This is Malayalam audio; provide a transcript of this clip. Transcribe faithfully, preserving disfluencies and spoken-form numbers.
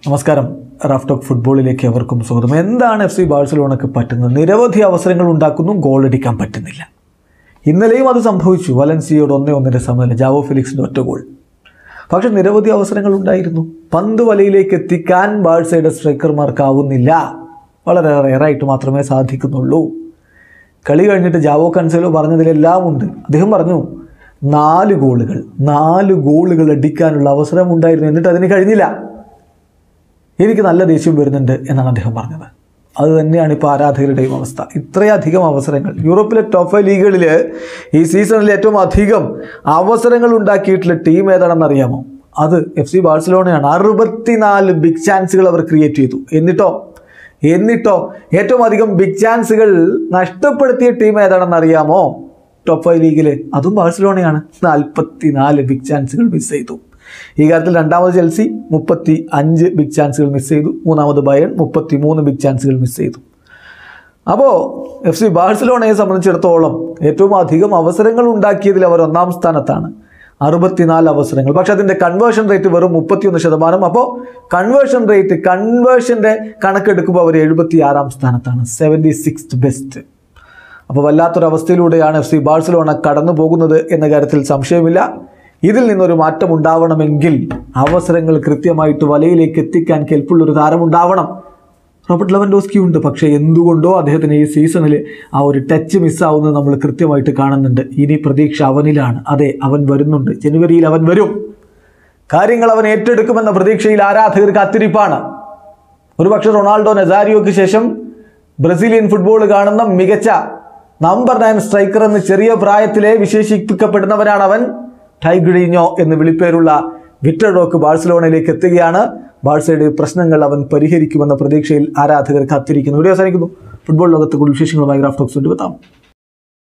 നമസ്കാരം. റാഫ് ടോക്ക് ഫുട്ബോളിലേക്ക് അവർക്കും സ്വാഗതം. എന്താണ് എഫ് സി ബാഴ്സലോണയ്ക്ക് പറ്റുന്നത്? നിരവധി അവസരങ്ങൾ ഉണ്ടാക്കുന്നു, ഗോളടിക്കാൻ പറ്റുന്നില്ല. ഇന്നലെയും അത് സംഭവിച്ചു. വലൻസിയോട് ഒന്നേ ഒന്നിൻ്റെ സമനില, ജാവോ ഫെലിക്സിൻ്റെ ഒറ്റ ഗോൾ. പക്ഷെ നിരവധി അവസരങ്ങൾ ഉണ്ടായിരുന്നു. പന്ത് വലയിലേക്ക് എത്തിക്കാൻ ബാഴ്സയുടെ സ്ട്രൈക്കർമാർക്കാവുന്നില്ല. വളരെ റെയറായിട്ട് മാത്രമേ സാധിക്കുന്നുള്ളൂ. കളി കഴിഞ്ഞിട്ട് ജാവോ കൻസെലോ പറഞ്ഞതിലെല്ലാം ഉണ്ട്. അദ്ദേഹം പറഞ്ഞു, നാല് ഗോളുകൾ നാല് ഗോളുകൾ അടിക്കാനുള്ള അവസരം ഉണ്ടായിരുന്നു, എന്നിട്ട് അതിന് കഴിഞ്ഞില്ല. എനിക്ക് നല്ല ദേഷ്യം വരുന്നുണ്ട് എന്നാണ് അദ്ദേഹം പറഞ്ഞത്. അത് തന്നെയാണ് ഇപ്പോൾ ആരാധകരുടെയും അവസ്ഥ. ഇത്രയധികം അവസരങ്ങൾ യൂറോപ്പിലെ ടോപ്പ് ഫൈവ് ലീഗുകളിൽ ഈ സീസണിൽ ഏറ്റവും അധികം അവസരങ്ങൾ ഉണ്ടാക്കിയിട്ടുള്ള ടീം ഏതാണെന്ന് അറിയാമോ? അത് എഫ് സി ബാഴ്സലോണയാണ്. അറുപത്തിനാല് ബിഗ് ചാൻസുകൾ അവർ ക്രിയേറ്റ് ചെയ്തു. എന്നിട്ടോ എന്നിട്ടോ ഏറ്റവും അധികം ബിഗ് ചാൻസുകൾ നഷ്ടപ്പെടുത്തിയ ടീം ഏതാണെന്ന് അറിയാമോ? ടോപ്പ് ഫൈവ് ലീഗിൽ അതും ബാഴ്സലോണയാണ്. നാൽപ്പത്തി നാല് ബിഗ് ചാൻസുകൾ മിസ് ചെയ്തു. ഈ കാര്യത്തിൽ രണ്ടാമത് ചെൽസി മുപ്പത്തി അഞ്ച് ബിഗ് ചാൻസുകൾ മിസ് ചെയ്തു. മൂന്നാമത് ബയൺ മുപ്പത്തി മൂന്ന് ബിഗ് ചാൻസുകൾ മിസ് ചെയ്തു. അപ്പോൾ എഫ് സി ബാഴ്സലോണയെ സംബന്ധിച്ചിടത്തോളം ഏറ്റവും അധികം അവസരങ്ങൾ ഉണ്ടാക്കിയതിൽ അവർ ഒന്നാം സ്ഥാനത്താണ്. അറുപത്തിനാല് അവസരങ്ങൾ. പക്ഷെ അതിൻ്റെ കൺവേർഷൻ റേറ്റ് വെറും മുപ്പത്തിയൊന്ന് ശതമാനം. അപ്പോൾ കൺവേർഷൻ റേറ്റ് കൺവേർഷൻ്റെ കണക്കെടുക്കുമ്പോൾ അവർ എഴുപത്തി ആറാം സ്ഥാനത്താണ്. Seventy sixth best. അപ്പോൾ വല്ലാത്തൊരവസ്ഥയിലൂടെയാണ് എഫ് സി ബാഴ്സലോണ കടന്നു പോകുന്നത് എന്ന കാര്യത്തിൽ സംശയമില്ല. ഇതിൽ നിന്നൊരു മാറ്റം ഉണ്ടാവണമെങ്കിൽ അവസരങ്ങൾ കൃത്യമായിട്ട് വലയിലേക്ക് എത്തിക്കാൻ കെൽപ്പുള്ളൊരു താരമുണ്ടാവണം. റോബർട്ട് ലെവൻഡോസ്കി ഉണ്ട്. പക്ഷേ എന്തുകൊണ്ടോ അദ്ദേഹത്തിന് ഈ സീസണിൽ ആ ഒരു ടച്ച് മിസ്സാവുന്നത് നമ്മൾ കൃത്യമായിട്ട് കാണുന്നുണ്ട്. ഇനി പ്രതീക്ഷ അവനിലാണ്. അതെ, അവൻ വരുന്നുണ്ട്. ജനുവരിയിൽ അവൻ വരും. കാര്യങ്ങൾ അവൻ ഏറ്റെടുക്കുമെന്ന പ്രതീക്ഷയിൽ ആരാധകർ കാത്തിരിപ്പാണ്. ഒരുപക്ഷെ റൊണാൾഡോ നസാരിയോയ്ക്ക് ശേഷം ബ്രസീലിയൻ ഫുട്ബോൾ കാണുന്ന മികച്ച നമ്പർ നയൻ സ്ട്രൈക്കർ എന്ന് ചെറിയ പ്രായത്തിലെ വിശേഷിപ്പിക്കപ്പെടുന്നവനാണ് അവൻ. ടൈഗ്രീഞ്ഞോ എന്ന് വിളിപ്പേരുള്ള വിക്ടർ റോക്ക് ബാഴ്സലോണയിലേക്ക് എത്തുകയാണ്. ബാഴ്സയുടെ പ്രശ്നങ്ങൾ അവൻ പരിഹരിക്കുമെന്ന പ്രതീക്ഷയിൽ ആരാധകർ കാത്തിരിക്കുന്നു. വീഡിയോ അവസാനിക്കുന്നു. ഫുട്ബോൾ ലോകത്തെ കൂടുതൽ വിശേഷങ്ങളുമായി റാഫ് ടോക്സ് കൊണ്ടുവെത്താം.